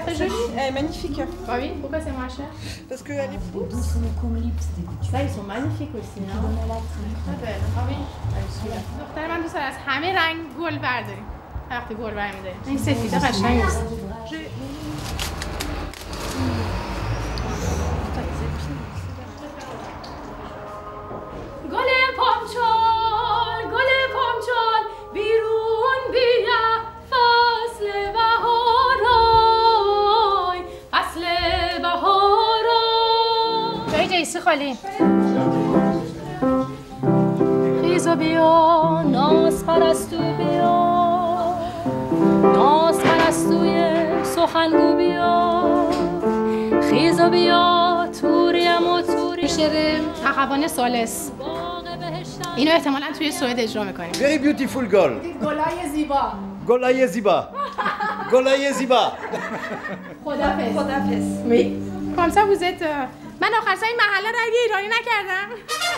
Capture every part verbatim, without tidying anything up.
très jolie. Elle est magnifique. Bah oui, pourquoi c'est moins cher? Parce qu'elle est pousse. Ça, ils sont magnifiques aussi. Très belle. Ah oui. دختر من دوست داره از همه رنگ گل برداریم. وقتی گل برمی‌داریم. این سفیده قشنگ است. گل پامچال، گل پامچال بیرون بیا فصل بهارای، فصل بهارای. جای جیسی خالی. خیز و بیا ناز پرستو بیا، ناز پرستوی سخنگو بیا، خیز و بیا توریم و توری شعر اخوان ثالث. اینو احتمالاً توی سوئد اجرا می‌کنیم. Very beautiful girl. گلای زیبا. گلای زیبا. گلای زیبا. خدافظ. خدافظ. می. کامسا بوزت. من آخر سر این محله رو اگه ایرانی نکردم.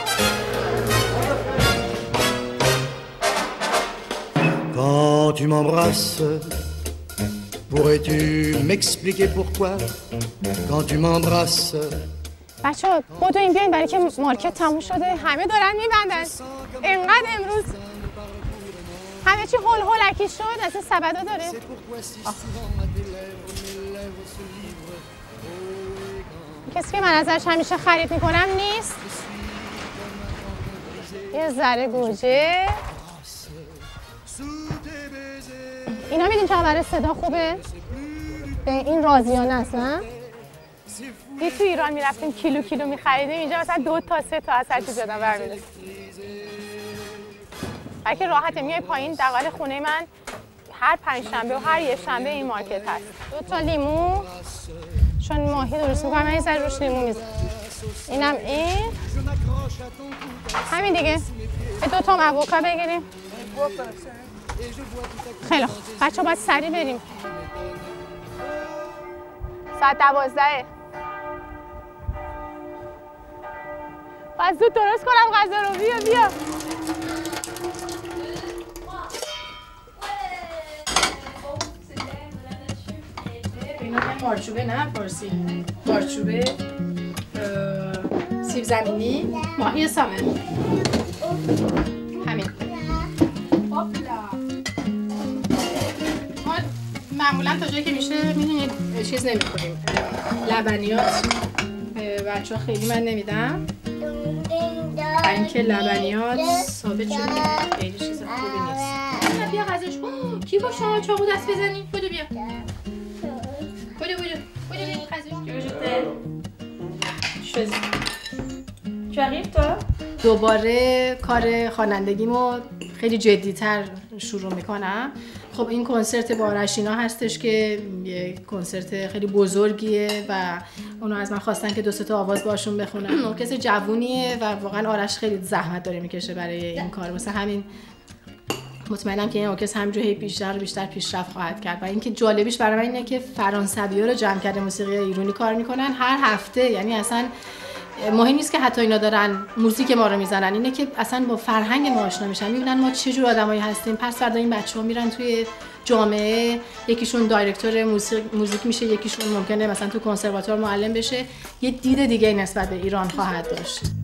Quand tu m'embrasses, pourrais-tu m'expliquer pourquoi? Quand tu m'embrasses. بچه‌ها بدوین بیاین برای که مارکت تموم شده، همه دارن میبندن. اینقدر امروز همه چی هول هولکی شد، از این سبدا داره. کسی که من ازش همیشه خرید میکنم نیست. یه ذره گوجه. اینا میدین چرا برای صدا خوبه؟ این رازیانه است نه؟ یه تو ایران میرفتیم کیلو کیلو میخریدیم، اینجا مثلا دو تا سه تا از هر چیز آدم برمی‌داره. بلکه راحته میای پایین دقل خونه من هر پنج شنبه و هر یه شنبه این مارکت هست. دو تا لیمو چون ماهی درست میکنم من این سر روش لیمو میزنم. اینم این همین دیگه. دو تا اووکا بگیریم. خیلی خوب بچه ها باید سریع بریم. ساعت دوازده. باید زود درست کنم غذا رو. بیا بیا. اینا مارچوبه نه فارسی. مارچوبه سیب زمینی ماهی سامن همین. ما معمولا تا جایی که میشه میدونید چیز نمیخوریم، لبنیات بچه ها خیلی من نمیدم برای اینکه لبنیات ثابت شده خیلی چیز خوبی نیست. بیا غذاش کی با شما چاقو دست بزنی؟ بودو بیا بودو بودو بودو بیا غذاش. Tu arrives toi? دوباره کار خوانندگیمو خیلی جدی‌تر شروع میکنم. خب این کنسرت با آرشینا هستش که یه کنسرت خیلی بزرگیه و اونا از من خواستن که دو سه تا آواز باشون بخونم. ارکستر جوونیه و واقعا آرش خیلی زحمت داره میکشه برای این کار. مثلا همین مطمئنم که این ارکستر همینجوری بیشتر و بیشتر پیشرفت خواهد کرد. و اینکه جالبیش برای من اینه که فرانسوی‌ها رو جمع کرده موسیقی ایرانی کار میکنن هر هفته. یعنی اصلا مهم نیست که حتی اینا دارن موزیک ما رو میزنن، اینه که اصلا با فرهنگ ما آشنا میشن، میبینن ما چه جور آدمایی هستیم. پس فردا این بچه‌ها میرن توی جامعه، یکیشون دایرکتور موزیک موزیک میشه، یکیشون ممکنه مثلا تو کنسرواتوار معلم بشه، یه دید دیگه نسبت به ایران خواهد داشت.